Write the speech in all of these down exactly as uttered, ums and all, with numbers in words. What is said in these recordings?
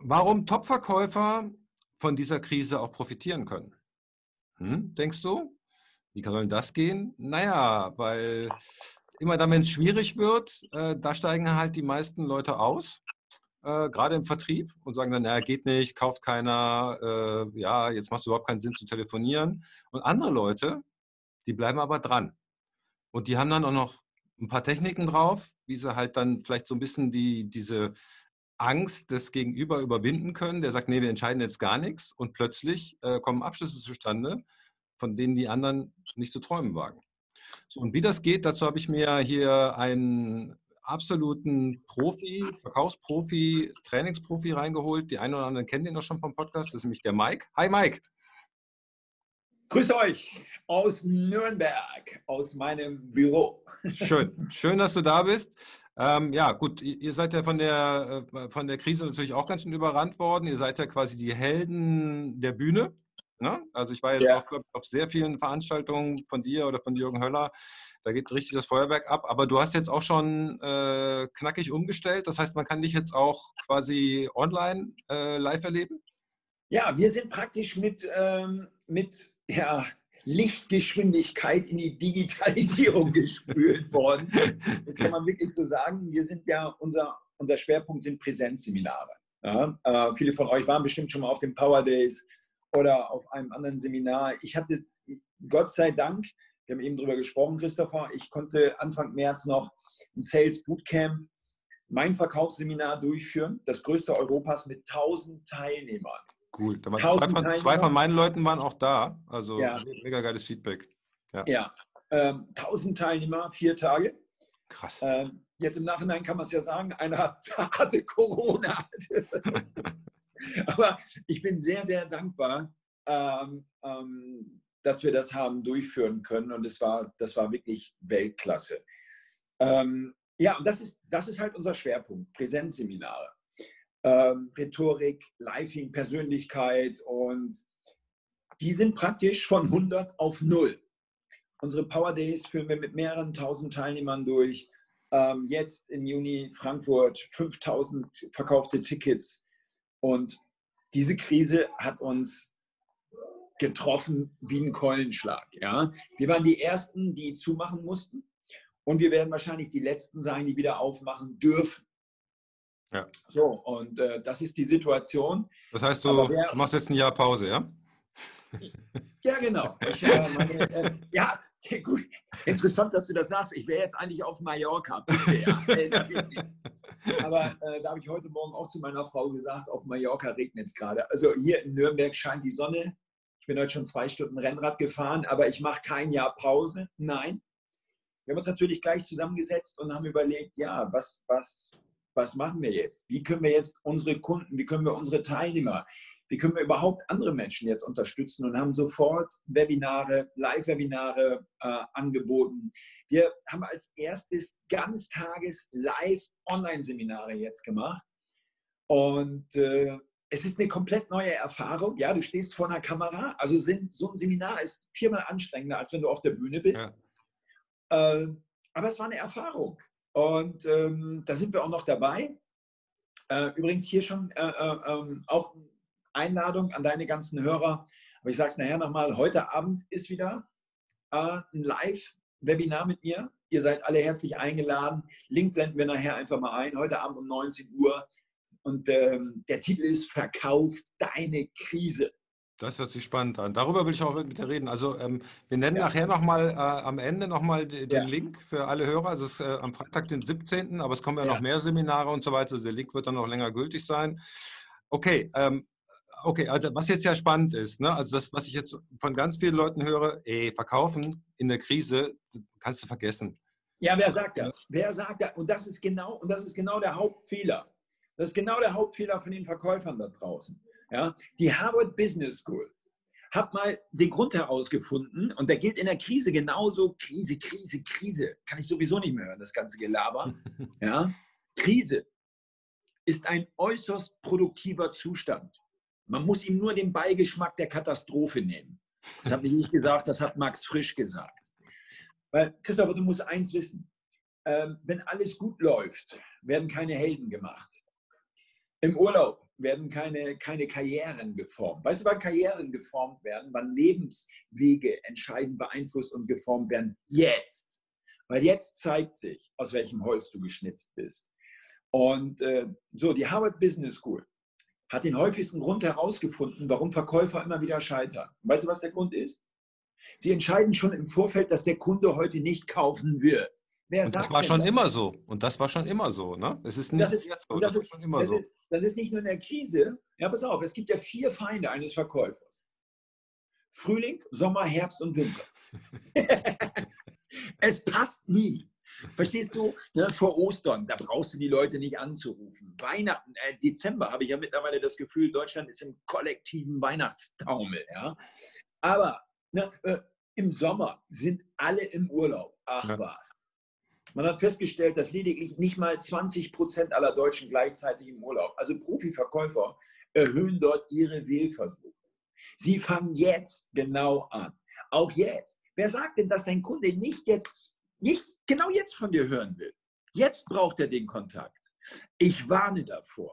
warum Top-Verkäufer von dieser Krise auch profitieren können. Hm, denkst du? Wie soll denn das gehen? Naja, weil immer dann, wenn es schwierig wird, äh, da steigen halt die meisten Leute aus, äh, gerade im Vertrieb und sagen dann, naja, geht nicht, kauft keiner, äh, ja, jetzt macht es überhaupt keinen Sinn zu telefonieren. Und andere Leute, die bleiben aber dran. Und die haben dann auch noch ein paar Techniken drauf, wie sie halt dann vielleicht so ein bisschen die, diese Angst des Gegenüber überwinden können. Der sagt, nee, wir entscheiden jetzt gar nichts. Und plötzlich äh, kommen Abschlüsse zustande, von denen die anderen nicht zu träumen wagen. So, und wie das geht, dazu habe ich mir hier einen absoluten Profi, Verkaufsprofi, Trainingsprofi reingeholt. Die einen oder anderen kennen den noch schon vom Podcast. Das ist nämlich der Mike. Hi Mike. Grüß euch aus Nürnberg, aus meinem Büro. Schön, schön, dass du da bist. Ähm, ja, gut, ihr seid ja von der, äh, von der Krise natürlich auch ganz schön überrannt worden. Ihr seid ja quasi die Helden der Bühne. Ne? Also ich war jetzt Ja. auch, glaube ich, auf sehr vielen Veranstaltungen von dir oder von Jürgen Höller. Da geht richtig das Feuerwerk ab. Aber du hast jetzt auch schon äh, knackig umgestellt. Das heißt, man kann dich jetzt auch quasi online äh, live erleben? Ja, wir sind praktisch mit, ähm, mit ja, Lichtgeschwindigkeit in die Digitalisierung gespült worden. Das kann man wirklich so sagen. Wir sind ja, unser, unser Schwerpunkt sind Präsenzseminare. Ja, äh, viele von euch waren bestimmt schon mal auf den Power Days oder auf einem anderen Seminar. Ich hatte, Gott sei Dank, wir haben eben darüber gesprochen, Christopher, ich konnte Anfang März noch ein Sales Bootcamp, mein Verkaufsseminar durchführen, das größte Europas mit tausend Teilnehmern. Cool. Da waren zwei, von, zwei von meinen Leuten waren auch da. Also ja. Mega geiles Feedback. Ja, ja. Ähm, tausend Teilnehmer, vier Tage. Krass. Ähm, jetzt im Nachhinein kann man es ja sagen, einer hatte Corona. Aber ich bin sehr, sehr dankbar, ähm, ähm, dass wir das haben durchführen können. Und es war, das war wirklich Weltklasse. Ähm, ja, und das ist, das ist halt unser Schwerpunkt, Präsenzseminare. Ähm, Rhetorik, Living, Persönlichkeit, und die sind praktisch von hundert auf null. Unsere Power Days führen wir mit mehreren tausend Teilnehmern durch. Ähm, jetzt im Juni Frankfurt fünftausend verkaufte Tickets, und diese Krise hat uns getroffen wie ein Keulenschlag. Ja? Wir waren die Ersten, die zumachen mussten, und wir werden wahrscheinlich die Letzten sein, die wieder aufmachen dürfen. Ja. So, und äh, das ist die Situation. Das heißt, du, wer, du machst jetzt ein Jahr Pause, ja? Ja, genau. Ich, äh, meine, äh, ja, gut. Interessant, dass du das sagst. Ich wäre jetzt eigentlich auf Mallorca. Bisher. Aber äh, da habe ich heute Morgen auch zu meiner Frau gesagt, auf Mallorca regnet es gerade. Also hier in Nürnberg scheint die Sonne. Ich bin heute schon zwei Stunden Rennrad gefahren, aber ich mache kein Jahr Pause. Nein. Wir haben uns natürlich gleich zusammengesetzt und haben überlegt, ja, was, was, was machen wir jetzt? Wie können wir jetzt unsere Kunden, wie können wir unsere Teilnehmer, wie können wir überhaupt andere Menschen jetzt unterstützen, und haben sofort Webinare, Live-Webinare äh, angeboten. Wir haben als erstes Ganztages-Live-Online-Seminare jetzt gemacht, und äh, es ist eine komplett neue Erfahrung. Ja, du stehst vor einer Kamera, also sind, so ein Seminar ist viermal anstrengender, als wenn du auf der Bühne bist. Ja. Äh, aber es war eine Erfahrung, und ähm, da sind wir auch noch dabei. Äh, übrigens hier schon äh, äh, auch Einladung an deine ganzen Hörer. Aber ich sage es nachher nochmal, heute Abend ist wieder äh, ein Live-Webinar mit mir. Ihr seid alle herzlich eingeladen. Link blenden wir nachher einfach mal ein. Heute Abend um neunzehn Uhr. Und ähm, der Titel ist Verkauft deine Krise. Das hört sich spannend an. Darüber will ich auch mit dir reden. Also ähm, wir nennen ja. nachher nochmal äh, am Ende nochmal den ja. Link für alle Hörer. Also es ist äh, am Freitag, den siebzehnten Aber es kommen ja, ja noch mehr Seminare und so weiter. Also der Link wird dann noch länger gültig sein. Okay, ähm, okay, also was jetzt ja spannend ist, ne? Also das, was ich jetzt von ganz vielen Leuten höre, ey, verkaufen in der Krise, kannst du vergessen. Ja, wer sagt das? Wer sagt das? Und das ist genau, und das ist genau der Hauptfehler. Das ist genau der Hauptfehler von den Verkäufern da draußen. Ja? Die Harvard Business School hat mal den Grund herausgefunden, und der gilt in der Krise genauso. Krise, Krise, Krise. Kann ich sowieso nicht mehr hören, das ganze Gelaber. Ja? Krise ist ein äußerst produktiver Zustand. Man muss ihm nur den Beigeschmack der Katastrophe nehmen. Das habe ich nicht gesagt, das hat Max Frisch gesagt. Weil, Christopher, du musst eins wissen. Ähm, wenn alles gut läuft, werden keine Helden gemacht. Im Urlaub werden keine, keine Karrieren geformt. Weißt du, wann Karrieren geformt werden, wann Lebenswege entscheidend beeinflusst und geformt werden? Jetzt. Weil jetzt zeigt sich, aus welchem Holz du geschnitzt bist. Und äh, so, die Harvard Business School hat den häufigsten Grund herausgefunden, warum Verkäufer immer wieder scheitern. Weißt du, was der Grund ist? Sie entscheiden schon im Vorfeld, dass der Kunde heute nicht kaufen wird. Wer Und das sagt war denn schon das? immer so. Und das war schon immer so. Ne? Es ist Und das nicht ist, jetzt so, und das das war ist, schon immer das so. ist, das ist nicht nur in der Krise. Ja, pass auf, es gibt ja vier Feinde eines Verkäufers. Frühling, Sommer, Herbst und Winter. Es passt nie. Verstehst du? Ne, vor Ostern, da brauchst du die Leute nicht anzurufen. Weihnachten, äh, Dezember habe ich ja mittlerweile das Gefühl, Deutschland ist im kollektiven Weihnachtstaumel. Ja? Aber ne, äh, im Sommer sind alle im Urlaub. Ach Ja. was. Man hat festgestellt, dass lediglich nicht mal zwanzig Prozent aller Deutschen gleichzeitig im Urlaub, also Profiverkäufer, erhöhen dort ihre Wählversuche. Sie fangen jetzt genau an. Auch jetzt. Wer sagt denn, dass dein Kunde nicht jetzt, nicht genau jetzt von dir hören will? Jetzt braucht er den Kontakt. Ich warne davor,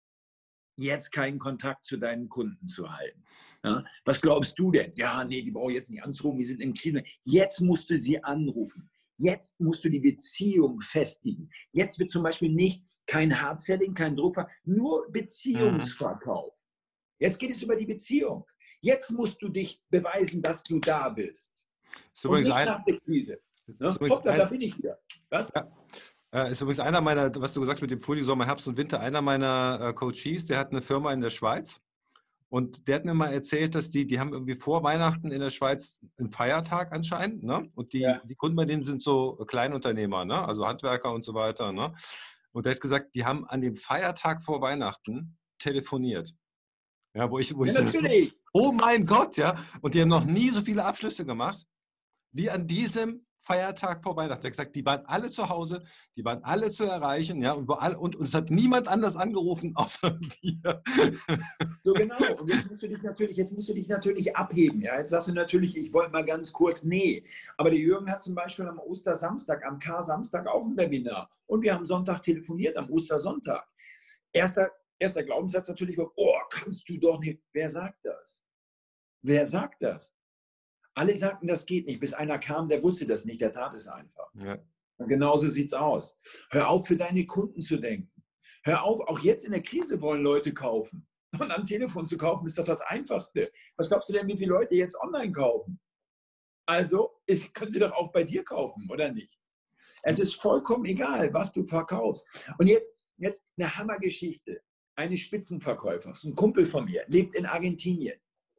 jetzt keinen Kontakt zu deinen Kunden zu halten. Ja, was glaubst du denn? Ja, nee, die brauchen jetzt nicht anzurufen, wir sind in Krise. Jetzt musst du sie anrufen. Jetzt musst du die Beziehung festigen. Jetzt wird zum Beispiel nicht kein Hard-Selling, kein Druckverkauf, nur Beziehungsverkauf. Jetzt geht es über die Beziehung. Jetzt musst du dich beweisen, dass du da bist. Ist Und übrigens nicht ein, nach der Krise. Ne? ist übrigens Hoppla, da ein, bin ich wieder. Was? ja, äh, ist übrigens einer meiner, was du gesagt hast mit dem Frühling, Sommer, Herbst und Winter, einer meiner äh, Coaches, der hat eine Firma in der Schweiz. Und der hat mir mal erzählt, dass die, die haben irgendwie vor Weihnachten in der Schweiz einen Feiertag anscheinend, ne? Und die, Ja. die Kunden bei denen sind so Kleinunternehmer, ne? Also Handwerker und so weiter, ne? Und der hat gesagt, die haben an dem Feiertag vor Weihnachten telefoniert. Ja, wo ich, wo Ja, ich so, natürlich. oh mein Gott, ja. Und die haben noch nie so viele Abschlüsse gemacht, wie an diesem Feiertag vor Weihnachten. Er hat gesagt, die waren alle zu Hause, die waren alle zu erreichen, ja, und, wo all, und, und es hat niemand anders angerufen, außer wir. So genau. Und jetzt musst du dich natürlich, jetzt musst du dich natürlich abheben. Ja? Jetzt sagst du natürlich, ich wollte mal ganz kurz, nee. Aber der Jürgen hat zum Beispiel am Ostersamstag, am K-Samstag auch ein Webinar. Und wir haben Sonntag telefoniert, am Ostersonntag. Erster, erster Glaubenssatz natürlich war, oh, kannst du doch nicht. Wer sagt das? Wer sagt das? Alle sagten, das geht nicht. Bis einer kam, der wusste das nicht, der tat es einfach. Ja. Und genauso sieht es aus. Hör auf, für deine Kunden zu denken. Hör auf, auch jetzt in der Krise wollen Leute kaufen. Und am Telefon zu kaufen ist doch das Einfachste. Was glaubst du denn, wie viele Leute jetzt online kaufen? Also ist, können sie doch auch bei dir kaufen, oder nicht? Es ist vollkommen egal, was du verkaufst. Und jetzt, jetzt eine Hammergeschichte eines Spitzenverkäufers, ein Kumpel von mir, lebt in Argentinien.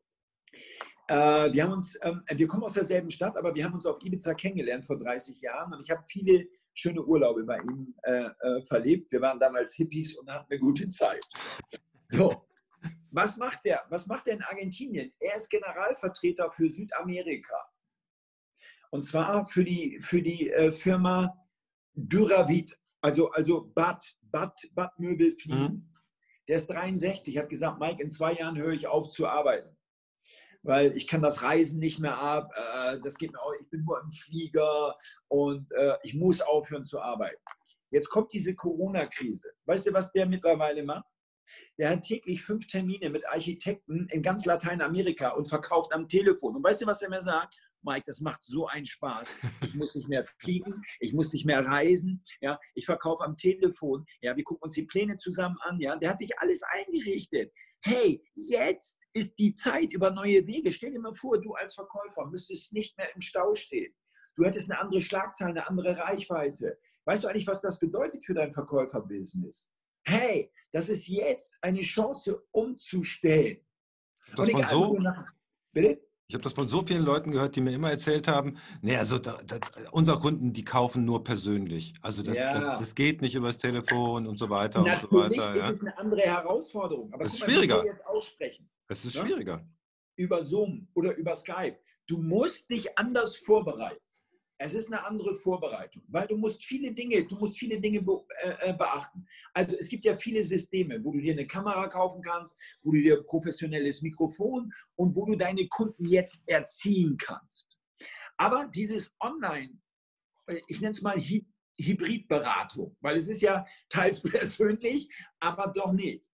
Äh, wir, haben uns, ähm, wir kommen aus derselben Stadt, aber wir haben uns auf Ibiza kennengelernt vor dreißig Jahren und ich habe viele schöne Urlaube bei ihm äh, äh, verlebt. Wir waren damals Hippies und hatten eine gute Zeit. So, was macht der? Was macht der in Argentinien? Er ist Generalvertreter für Südamerika. Und zwar für die, für die äh, Firma Duravit, also, also Bad, Bad, Badmöbelfliesen. Mhm. Der ist dreiundsechzig, hat gesagt, Mike, in zwei Jahren höre ich auf zu arbeiten. Weil ich kann das Reisen nicht mehr ab, äh, das geht mir auch, ich bin nur im Flieger und äh, ich muss aufhören zu arbeiten. Jetzt kommt diese Corona-Krise. Weißt du, was der mittlerweile macht? Der hat täglich fünf Termine mit Architekten in ganz Lateinamerika und verkauft am Telefon. Und weißt du, was er mir sagt? Mike, das macht so einen Spaß. Ich muss nicht mehr fliegen, ich muss nicht mehr reisen. Ja, ich verkaufe am Telefon. Ja, wir gucken uns die Pläne zusammen an. Ja, der hat sich alles eingerichtet. Hey, jetzt ist die Zeit über neue Wege. Stell dir mal vor, du als Verkäufer müsstest nicht mehr im Stau stehen. Du hättest eine andere Schlagzahl, eine andere Reichweite. Weißt du eigentlich, was das bedeutet für dein Verkäuferbusiness? Hey, das ist jetzt eine Chance umzustellen. Das Und von egal, so, nach, bitte? Ich habe das von so vielen Leuten gehört, die mir immer erzählt haben, nee, also da, da, unsere Kunden, die kaufen nur persönlich. Also das, das, Ja, das geht nicht übers Telefon und so weiter und so natürlich weiter. ist Ja. es eine andere Herausforderung. Aber Es ist guck mal, wie wir schwieriger. jetzt aussprechen. Es ist Ne? schwieriger. Über Zoom oder über Skype. Du musst dich anders vorbereiten. Es ist eine andere Vorbereitung, weil du musst viele Dinge, du musst viele Dinge be äh, beachten. Also es gibt ja viele Systeme, wo du dir eine Kamera kaufen kannst, wo du dir ein professionelles Mikrofon und wo du deine Kunden jetzt erziehen kannst. Aber dieses Online, ich nenne es mal Hybridberatung, weil es ist ja teils persönlich, aber doch nicht.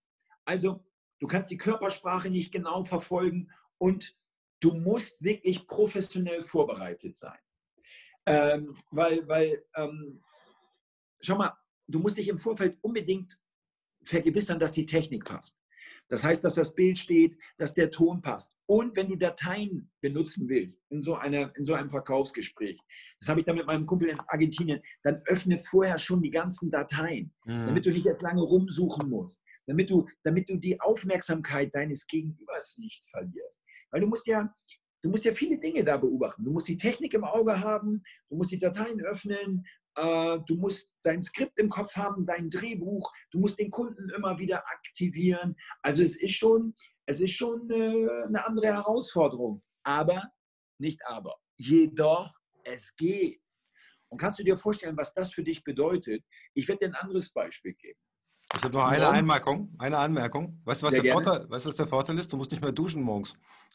Also du kannst die Körpersprache nicht genau verfolgen und du musst wirklich professionell vorbereitet sein. Ähm, weil, weil ähm, schau mal, du musst dich im Vorfeld unbedingt vergewissern, dass die Technik passt. Das heißt, dass das Bild steht, dass der Ton passt. Und wenn du Dateien benutzen willst in so, einer, in so einem Verkaufsgespräch, das habe ich dann mit meinem Kumpel in Argentinien, dann öffne vorher schon die ganzen Dateien, Mhm. damit du nicht jetzt lange rumsuchen musst, damit du, damit du die Aufmerksamkeit deines Gegenübers nicht verlierst. Weil du musst ja, du musst ja viele Dinge da beobachten. Du musst die Technik im Auge haben, du musst die Dateien öffnen, du musst dein Skript im Kopf haben, dein Drehbuch, du musst den Kunden immer wieder aktivieren. Also es ist schon, es ist schon eine andere Herausforderung. Aber, nicht aber, jedoch, es geht. Und kannst du dir vorstellen, was das für dich bedeutet? Ich werde dir ein anderes Beispiel geben. Ich habe noch eine Anmerkung. Eine Anmerkung. Weißt du, was Sehr der gerne. Vorteil, weißt du, was der Vorteil ist? Du musst nicht mehr duschen morgens.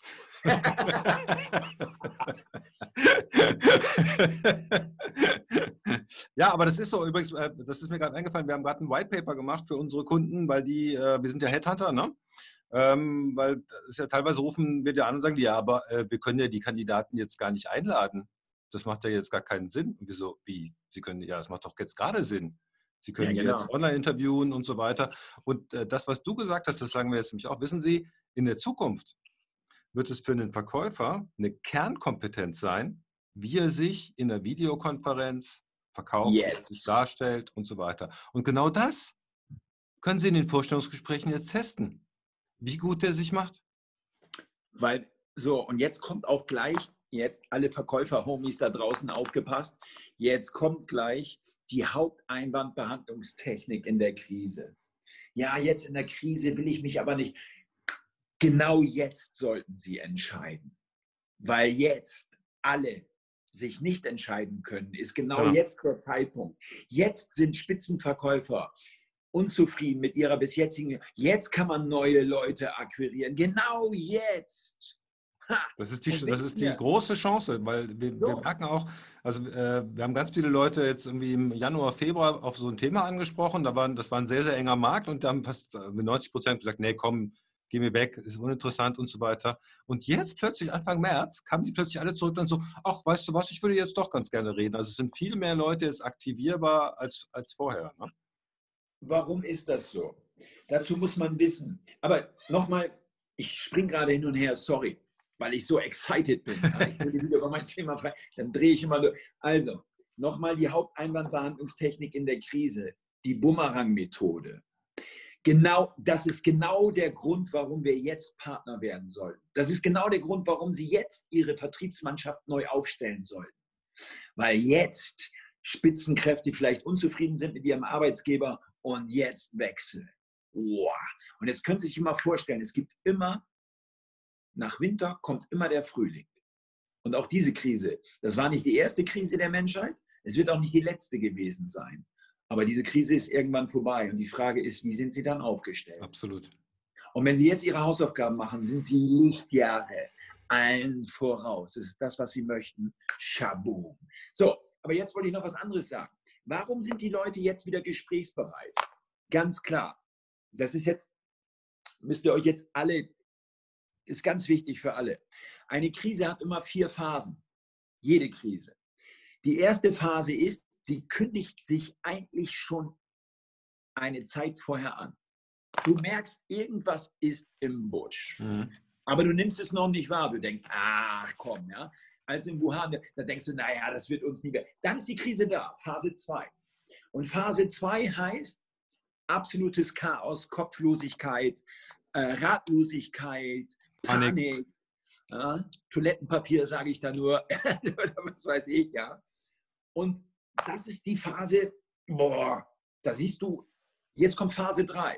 Ja, aber das ist so. Übrigens, das ist mir gerade eingefallen. Wir haben gerade ein White Paper gemacht für unsere Kunden, weil die, wir sind ja Headhunter, ne? Ähm, weil es ja teilweise rufen wir dir an und sagen, ja, aber äh, wir können ja die Kandidaten jetzt gar nicht einladen. Das macht ja jetzt gar keinen Sinn. Und wieso? Wie? Sie können, ja, das macht doch jetzt gerade Sinn. Sie können Ja, die genau. jetzt online interviewen und so weiter. Und äh, das, was du gesagt hast, das sagen wir jetzt nämlich auch. Wissen Sie, in der Zukunft wird es für einen Verkäufer eine Kernkompetenz sein, wie er sich in der Videokonferenz verkauft, Yes. sich darstellt und so weiter. Und genau das können Sie in den Vorstellungsgesprächen jetzt testen, wie gut der sich macht. Weil, so, und jetzt kommt auch gleich, jetzt alle Verkäufer-Homies da draußen aufgepasst, jetzt kommt gleich die Haupteinwandbehandlungstechnik in der Krise. Ja, jetzt in der Krise will ich mich aber nicht. Genau jetzt sollten Sie entscheiden. Weil jetzt alle sich nicht entscheiden können, ist genau, genau. jetzt der Zeitpunkt. Jetzt sind Spitzenverkäufer unzufrieden mit ihrer bis jetzigen. Jetzt kann man neue Leute akquirieren. Genau jetzt. Ha. Das ist die, das ist die große Chance, weil wir, so. wir merken auch, also äh, wir haben ganz viele Leute jetzt irgendwie im Januar, Februar auf so ein Thema angesprochen. Da waren, das war ein sehr, sehr enger Markt und da haben fast mit neunzig Prozent gesagt, nee, komm, geh mir weg, ist uninteressant und so weiter. Und jetzt plötzlich, Anfang März, kamen die plötzlich alle zurück und so, ach, weißt du was, ich würde jetzt doch ganz gerne reden. Also es sind viel mehr Leute jetzt aktivierbar als, als vorher. Ne? Warum ist das so? Dazu muss man wissen. Aber nochmal, ich springe gerade hin und her, sorry, weil ich so excited bin. Ja? Ich will wieder über mein Thema frei, dann drehe ich immer durch. Also, nochmal die Haupteinwandbehandlungstechnik in der Krise, die Bumerang-Methode. Genau, das ist genau der Grund, warum wir jetzt Partner werden sollten. Das ist genau der Grund, warum Sie jetzt Ihre Vertriebsmannschaft neu aufstellen sollten. Weil jetzt Spitzenkräfte vielleicht unzufrieden sind mit ihrem Arbeitsgeber und jetzt wechseln. Wow. Und jetzt können Sie sich mal vorstellen, es gibt immer, nach Winter kommt immer der Frühling. Und auch diese Krise, das war nicht die erste Krise der Menschheit, es wird auch nicht die letzte gewesen sein. Aber diese Krise ist irgendwann vorbei. Und die Frage ist, wie sind Sie dann aufgestellt? Absolut. Und wenn Sie jetzt Ihre Hausaufgaben machen, sind Sie Lichtjahre allen voraus. Das ist das, was Sie möchten. Schaboom. So, aber jetzt wollte ich noch was anderes sagen. Warum sind die Leute jetzt wieder gesprächsbereit? Ganz klar. Das ist jetzt, müsst ihr euch jetzt alle, ist ganz wichtig für alle. Eine Krise hat immer vier Phasen. Jede Krise. Die erste Phase ist, sie kündigt sich eigentlich schon eine Zeit vorher an. Du merkst, irgendwas ist im Busch. Mhm. Aber du nimmst es noch nicht wahr. Du denkst, ach komm, ja. Also in Wuhan, da denkst du, naja, das wird uns nie mehr. Dann ist die Krise da, Phase zwei. Und Phase zwei heißt absolutes Chaos, Kopflosigkeit, äh, Ratlosigkeit, Panik. Panik ja. Toilettenpapier, sage ich da nur, oder was weiß ich, ja. Und das ist die Phase, boah, da siehst du, jetzt kommt Phase drei.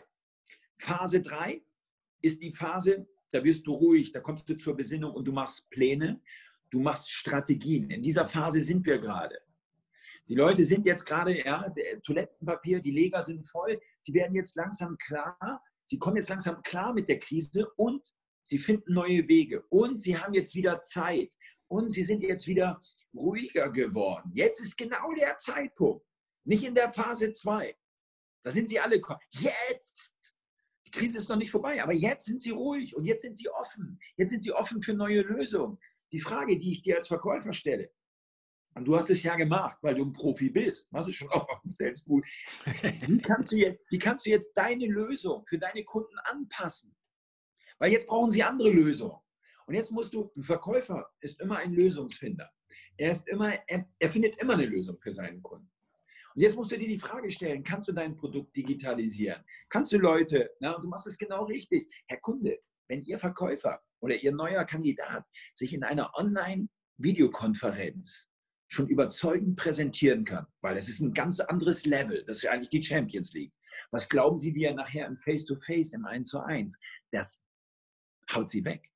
Phase drei ist die Phase, da wirst du ruhig, da kommst du zur Besinnung und du machst Pläne, du machst Strategien. In dieser Phase sind wir gerade. Die Leute sind jetzt gerade, ja, Toilettenpapier, die Leger sind voll, sie werden jetzt langsam klar, sie kommen jetzt langsam klar mit der Krise und sie finden neue Wege und sie haben jetzt wieder Zeit und sie sind jetzt wieder ruhiger geworden. Jetzt ist genau der Zeitpunkt, nicht in der Phase zwei. Da sind sie alle, jetzt! Die Krise ist noch nicht vorbei, aber jetzt sind sie ruhig und jetzt sind sie offen. Jetzt sind sie offen für neue Lösungen. Die Frage, die ich dir als Verkäufer stelle, und du hast es ja gemacht, weil du ein Profi bist, hast du schon auch auf dem Sales School. Wie kannst du jetzt, wie kannst du jetzt deine Lösung für deine Kunden anpassen? Weil jetzt brauchen sie andere Lösungen. Und jetzt musst du, ein Verkäufer ist immer ein Lösungsfinder. Er ist immer, er, er findet immer eine Lösung für seinen Kunden. Und jetzt musst du dir die Frage stellen, kannst du dein Produkt digitalisieren? Kannst du Leute, na, und du machst es genau richtig. Herr Kunde, wenn Ihr Verkäufer oder Ihr neuer Kandidat sich in einer Online-Videokonferenz schon überzeugend präsentieren kann, weil es ist ein ganz anderes Level, das ist ja eigentlich die Champions League. Was glauben Sie, wie er nachher im Face-to-Face, im eins zu eins, das haut Sie weg.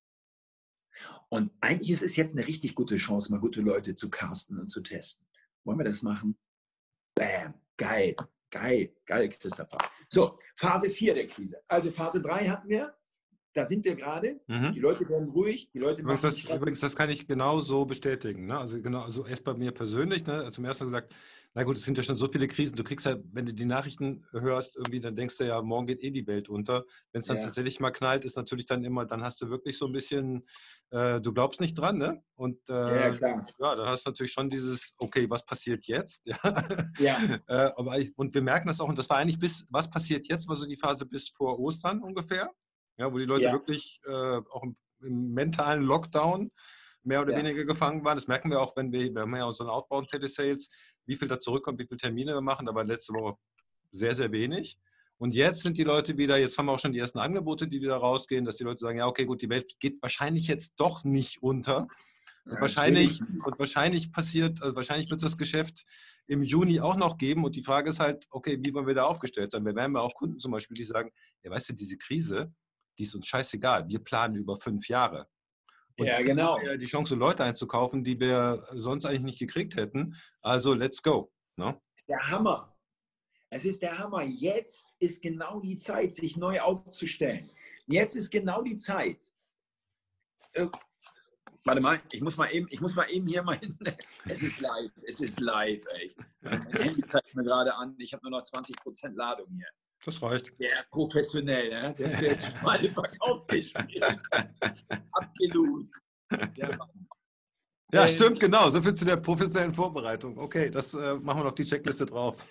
Und eigentlich ist es jetzt eine richtig gute Chance, mal gute Leute zu casten und zu testen. Wollen wir das machen? Bam, geil, geil, geil, Christopher. So, Phase vier der Krise. Also Phase drei hatten wir, da sind wir gerade. Mhm. Die Leute werden ruhig, die Leute Übrigens, machen... das, übrigens, das kann ich genau so bestätigen. Ne? Also genau, also erst bei mir persönlich, ne? Zum ersten Mal gesagt, na gut, es sind ja schon so viele Krisen. Du kriegst ja, wenn du die Nachrichten hörst, irgendwie, dann denkst du ja, morgen geht eh die Welt unter. Wenn es dann Ja. tatsächlich mal knallt, ist natürlich dann immer, dann hast du wirklich so ein bisschen, äh, du glaubst nicht dran, ne? Und äh, Ja, ja, klar. ja, dann hast du natürlich schon dieses, okay, was passiert jetzt? Ja. Ja. äh, aber ich, und wir merken das auch, und das war eigentlich bis, was passiert jetzt, war so die Phase bis vor Ostern ungefähr, ja, wo die Leute Ja. wirklich äh, auch im, im mentalen Lockdown mehr oder Ja. weniger gefangen waren. Das merken wir auch, wenn wir, wir haben ja unseren Outbound Telesales, wie viel da zurückkommt, wie viele Termine wir machen, aber letzte Woche sehr, sehr wenig. Und jetzt sind die Leute wieder, jetzt haben wir auch schon die ersten Angebote, die wieder rausgehen, dass die Leute sagen, ja, okay, gut, die Welt geht wahrscheinlich jetzt doch nicht unter. Und Ja, wahrscheinlich, natürlich. und wahrscheinlich passiert, also wahrscheinlich wird es das Geschäft im Juni auch noch geben. Und die Frage ist halt, okay, wie wollen wir da aufgestellt sein? Wir haben ja auch Kunden zum Beispiel, die sagen, ja, weißt du, diese Krise, die ist uns scheißegal. Wir planen über fünf Jahre. Und Ja, jetzt genau. haben wir die Chance, Leute einzukaufen, die wir sonst eigentlich nicht gekriegt hätten. Also let's go. Ne? Der Hammer. Es ist der Hammer. Jetzt ist genau die Zeit, sich neu aufzustellen. Jetzt ist genau die Zeit. Äh, warte mal, ich muss mal eben, ich muss mal eben hier mein. Es ist live, es ist live, ey. Mein Handy zeigt mir gerade an, ich habe nur noch zwanzig Prozent Ladung hier. Das reicht. Der professionell, ne? Der fährt meine Verkaufsgespräche. Abgelost. Der Ja, Ähm, stimmt, genau. So viel zu der professionellen Vorbereitung. Okay, das äh, machen wir noch auf die Checkliste drauf.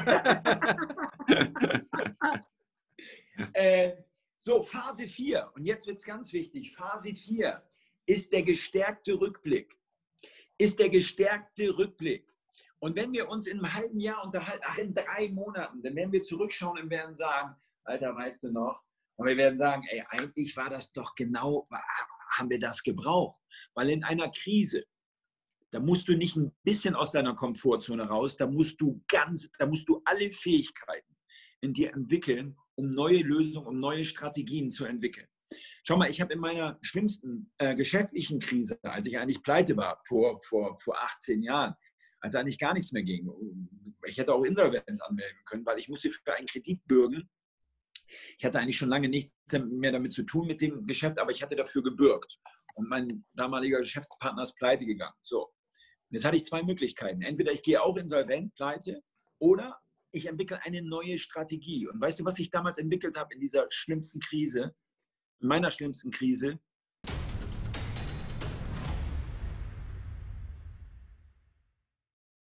äh, so, Phase vier. Und jetzt wird es ganz wichtig. Phase vier ist der gestärkte Rückblick. Ist der gestärkte Rückblick. Und wenn wir uns in einem halben Jahr unterhalten, ach, in drei Monaten, dann werden wir zurückschauen und werden sagen, Alter, weißt du noch? Und wir werden sagen, ey, eigentlich war das doch genau, haben wir das gebraucht. Weil in einer Krise, da musst du nicht ein bisschen aus deiner Komfortzone raus, da musst du ganz, da musst du alle Fähigkeiten in dir entwickeln, um neue Lösungen, um neue Strategien zu entwickeln. Schau mal, ich habe in meiner schlimmsten äh, geschäftlichen Krise, als ich eigentlich pleite war, vor, vor, vor achtzehn Jahren, als eigentlich gar nichts mehr ging. Ich hätte auch Insolvenz anmelden können, weil ich musste für einen Kredit bürgen. Ich hatte eigentlich schon lange nichts mehr damit zu tun mit dem Geschäft, aber ich hatte dafür gebürgt. Und mein damaliger Geschäftspartner ist pleite gegangen. So. Und jetzt hatte ich zwei Möglichkeiten. Entweder ich gehe auch insolvent, pleite, oder ich entwickle eine neue Strategie. Und weißt du, was ich damals entwickelt habe in dieser schlimmsten Krise, in meiner schlimmsten Krise?